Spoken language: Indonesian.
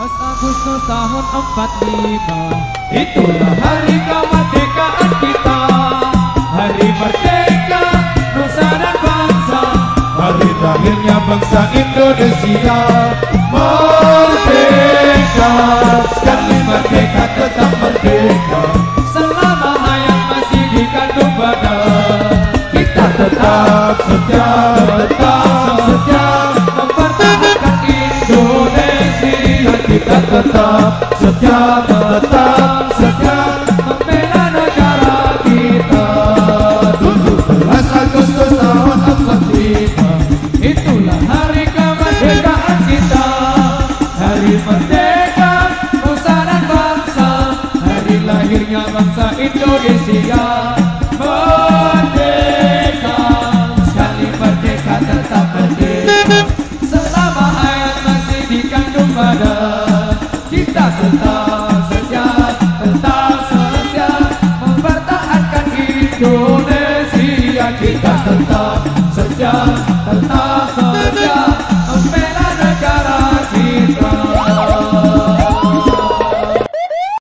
Agustus tahun 45, itulah hari kemerdekaan kita. Hari merdeka nusa dan bangsa, hari lahirnya bangsa Indonesia. Merdeka, sekali merdeka tetap merdeka. Selama hayat masih dikandung badan, kita tetap setia, tetap setia mempertahankan Indonesia. Kita tetap setia, tetap setia membela negara kita. 17 Agustus tahun 45, itulah hari kemerdekaan kita. Hari merdeka nusa dan bangsa, hari lahirnya bangsa Indonesia. Merdeka, sekali merdeka tetap merdeka. Selama hayat masih dikandung badan, kita tetap setia, tetap setia mempertahankan Indonesia. Kita tetap setia, tetap